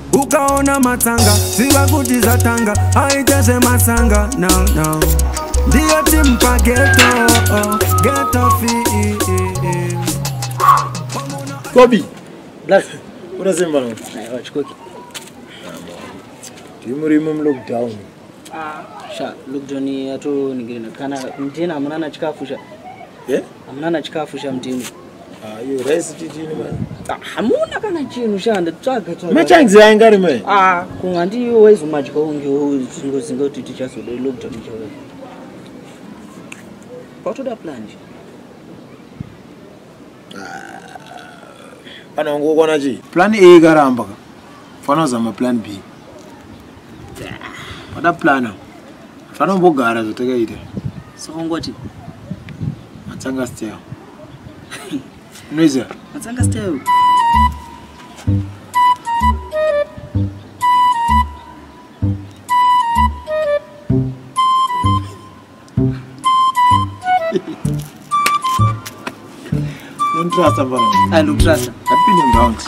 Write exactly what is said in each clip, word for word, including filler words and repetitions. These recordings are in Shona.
ukaona matanga ziva kuti zatanga aite semasanga now now ndiyo timpa ghetto ghetto fi Kobi Black unasema nini? Aiwa chikoki. Timurimo mu lockdown. Ah, sha lockdown yato ningirina kana mtini amuna na chikafu sha. Eh? Amuna na chikafu sha mtini. Ah, yo rice titini man. Ah, hamuna kana chinu sha ndatsvaga tsvaga. Machanzi anga rime. Ah, kungandi wezu majika unge zingo zingo titi chaso de lockdown chawe. Patoda plan. Ah. Kana ngokona chi? Plan A karamba ka. Fana zama plan B. Pada plana. Fana mbogara zoteka ite. Sokongoti. Matsanga style. Noiza. Matsanga style. Don't trust somebody. I don't trust. I've been in rounds.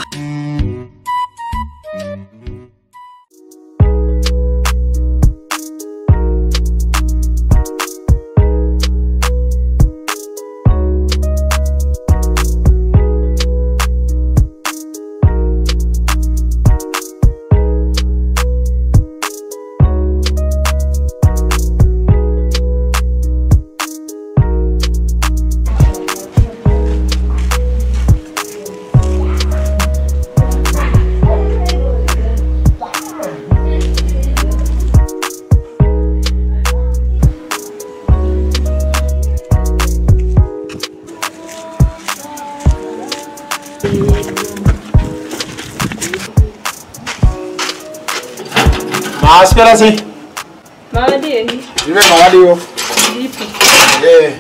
Aspera sim. Mawadi. Niwe mawadi yo. Lipi. Eh.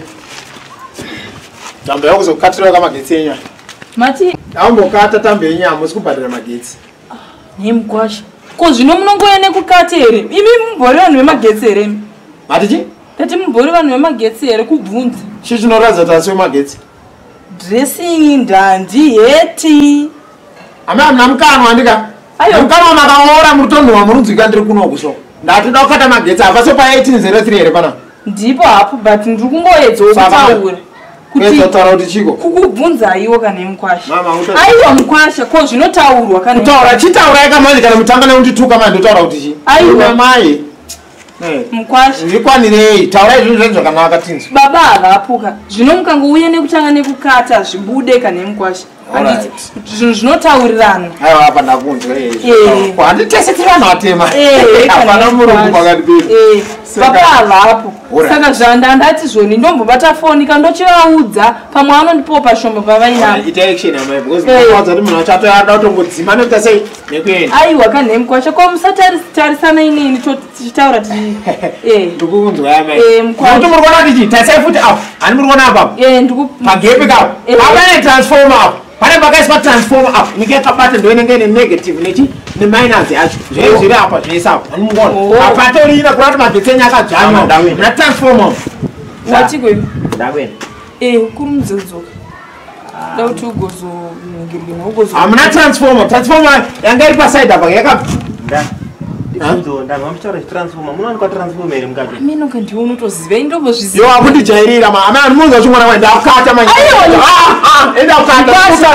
Tambe yako zokatira kama getsenya. Mati. Ambo kata tambe nyama usikubhadira magetsi. Ni mkwasha. Ko zvino munongoene kukati here. Imi mumbori vanhu vemagetsi here. Mati chi? Tati mumbori vanhu vemagetsi here kubvunza. Chi chinoratidza kuti asi magetsi. Dressing ndandi heti. Ama amna mukano andika. Ayo mukano makaora mutondo wa murunzika ndiri kuno kuso. Ndati dokata magetsi apa so pa eighteen oh three here pana. Ndipo hapo but ndiri kungoedza kutaura. Kuti taura kuti chiko. Kukubvunza iwo kana mkwasha. Mama uto. Aiwa mkwasha ko zvinotaurwa kana. Kutaura chitaura yakamanje kana mutangana undituka manje ndotaura kuti chi. Aiwa mai. Mkwasha. Ndikwanirei taura izvi zvinhu zvakanaka tinzi. Baba akapuka. Zvino mukangouya nekutanga nekukata zvibude kana mkwasha. Anditi zvinhu zvinotaurirana. Aiwa apa ndakunzwa eh. Eh. Kwandi tese tiri vanhu vatema. Eh. Apana murungu pakadibira. Eh. Baba avapo. Saka zvanda ndati zvoni ndombobata foni kandochivaudza pamwe anondipopa shombo pavaina. Ita action amai because ndakwaza kuti munhu achato yada kutongodzima nekuita sei nekuenda. Aiwa kanhemkwasha ko musatarisana inini tochitaura tiri. Eh. Ndikukunzwa amai. Eh mkwasha. Kuti muri kuona kuti tasai futi apo. Ani muri kuona apo. Eh ndiku magepi kapo. Apa ne transformer apo. Pane pakaiswa transformer apo. Nikakabata ndoinenge ne negative nechi ne minus yacho. Zviri zviri apa zveisapo. Ani mungona. Apa torina kurati magetsenya akadzama. Na transformer. Watiko iwe. Ndakwenda. Eh kuri mudzodzoka. Dauti ugozo ngirigina ugozo. Amuna transformer. Transformer yanga iri paside apa yakabva. Nda. Ndikunzo nda mamutaura transformer. Munowanikwa kwa transformer iri mukati. Amino kandi unotoziva indombozviziva. Yo akuti jairira ma. Amana munzo chimwana wenda akata manje. Aiwa. Ah ah. Enda akata.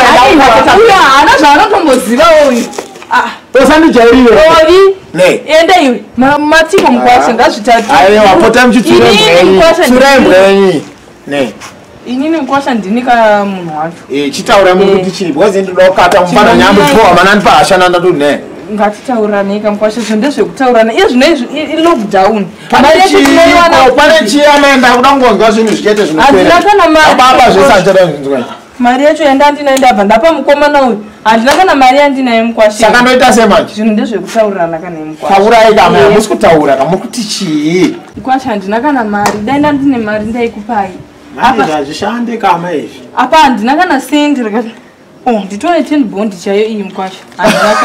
Uya ana zvanotomboziva oyu. Ah. Tosandi jairira. Ovi. Ne. Enda iwe. Matiko mkwasha ngazvitatu. Aiwa pota mchitsure mbwenyi. Tsure mbwenyi. Ne. Inini mkwasha ndinika munhu wacho. Eh chitaura muri kuti chini because ndoda kukata mufana nyambo twa manani pasha nanda tu ne. Ngatitaurane kamkwasha zvende zvekutaurana. Iye zvino i lockdown. Mari yetu tinoiwana pane chiyana nda kuda ngonzwa zvinhu zvichete zvinokwenda. Andina kana mari. Baba zvesachera zvinzwa. Mari yacho yenda ndinaenda bva ndapa mukomana uyu. Andina kana mari yandinaye mkwasha. Saka ndoita semanje. Zvinhu ndezvekutaurana kana mkwasha. Taurai kama musi kutaura kama kuti chii. Mkwasha andina kana mari. Daenda ndine mari ndaikupai. Apa zvashande kama izvi. Apa andina kana sendi rakati. Oh, nditone ten bond chayo iyi mkwasha. Andina.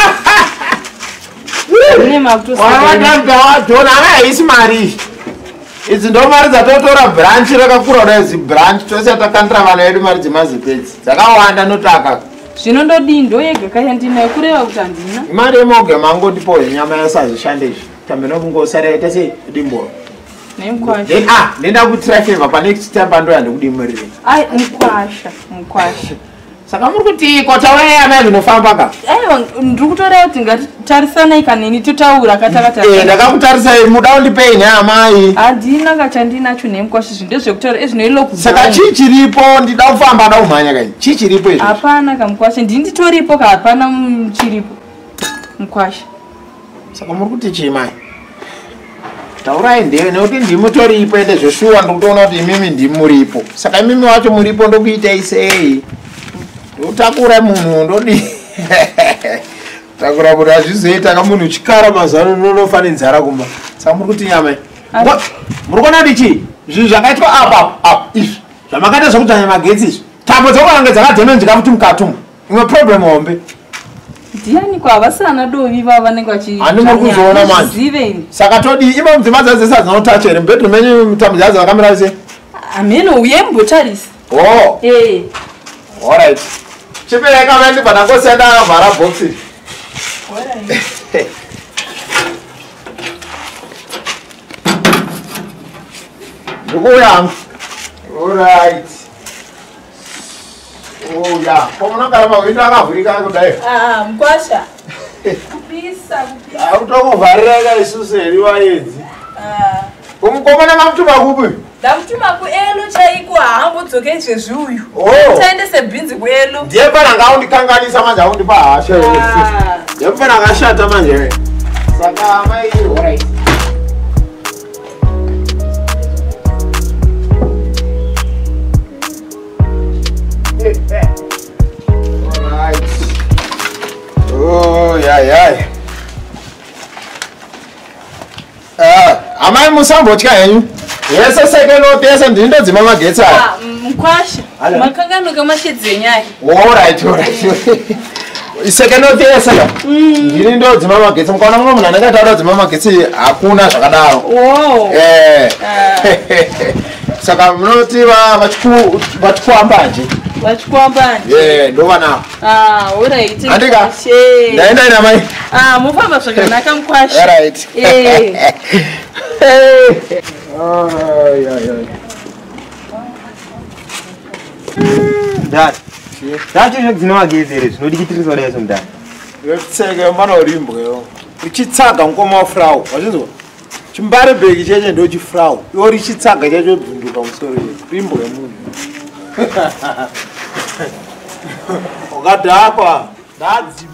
Mune makuto saka. Wanda ndona haisi mari. Idzi ndo mari dzatotora branch rakakura kudai zi branch tose takandira vana vedu mari dzemazipedzi. Dzakawanda notaka. zvinondodii ndoyega kayandinayo kureva kuti handina mari yemoge mango ndipo nyama yasazishande izvi tambeno kungosara yaita sei dimboro nemukwasha then ah ndenda kutira favor pa next time pando yandikudimirire ai mukwasha mukwasha saka muri kuti kotauraya yana zvinofamba ka aiwa ndiri kutoreva kuti ngatitarisana ikanini totaura katakatae ndakakutarisai muda undipei neamai handina kachandinacho nemukwasha zvinhu ndezvekutaura ezvinoilo saka chii chiripo ndida kufamba da kumhanya kai chii chiripo izvi hapana kamukwasha ndini nditoripo ka hapana chiripo mukwasha saka muri kuti chii mai taurai ndewe nekuti ndimutoripo ende zveshuwa ndikutoona kuti imimi ndimuripo saka imimi wacho muripo ndokuitai sei ndotakura munhu ndodi takura kuti azvizoita kamunhu chikara mazano nonofa nenzara kumba saka muri kuti nyamai muri kuona kuti chii zvinhu zvakaitwa apa apa izvi zvamakaita zvokutanya magetsi izvi tambo dzokurange dzakadhenonjika kuti mukatumu imwe problem hombe ndiani kwavasana dovi vava vanenge handi muri kuzoona manje saka todi imo mudzimba dzadzo dzese hadzinotacha here mubhedroom menyu tambo dzadzo dzakamira sei ameno uye mbotarisa o e alright chipereka mende panangosenda akavhara boxi ndikuuya hangu alright oh yeah pamunogara mawindo akavhurika kudai mukwasha kupisa kupisa akutokuvharira ka isusu heriwa yedzi umukomana mamutuma kupi ndamutuma kuelo chaiko haambodzoke zvezviuyu taendese bhinzi kuelo ndiye pananga aundikanganisa manje aundipa hasha ndiye pananga ashata manje saka mai alright alright oh yeah yeah ah amai musambotya henyu yese sekenotese ndini ndodzima magetsi aya mukwasha makanganoka mashedzi enyaya alright alright isekenotese ndini ndodzima magetsi mukaona mumwe munhu anenge ataura dzima magetsi hakuna zvakadaro saka munoti vachikuambanje vachikuambanje ndovanavo alright andika ndaenda ina mai mufamba zvakanaka mukwasha alright Dad, ndacho zvinodzina magetsi here zvinodikitirisa dai somudhani tseke manorimbwewo uchitsaga mukoma wafrau wachinzwa chimbare bheki cheche ndo chifrau iwo richitsaga chacho bvunduka musoro rimbo remunhu ukadhakwa ndadzima